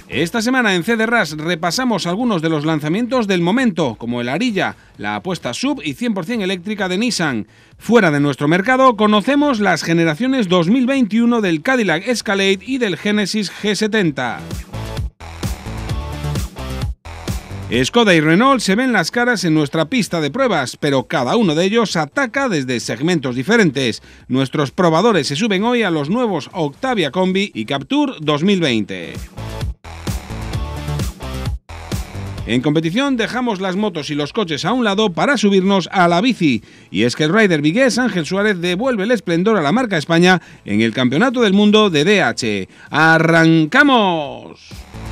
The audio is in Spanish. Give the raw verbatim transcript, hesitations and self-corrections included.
Esta semana en C D R A S repasamos algunos de los lanzamientos del momento, como el Ariya, la apuesta sub y cien por cien eléctrica de Nissan. Fuera de nuestro mercado, conocemos las generaciones dos mil veintiuno del Cadillac Escalade y del Genesis G setenta. Skoda y Renault se ven las caras en nuestra pista de pruebas, pero cada uno de ellos ataca desde segmentos diferentes. Nuestros probadores se suben hoy a los nuevos Octavia Combi y Captur dos mil veinte. En competición dejamos las motos y los coches a un lado para subirnos a la bici. Y es que el rider vigués Ángel Suárez devuelve el esplendor a la marca España en el Campeonato del Mundo de D H. ¡Arrancamos!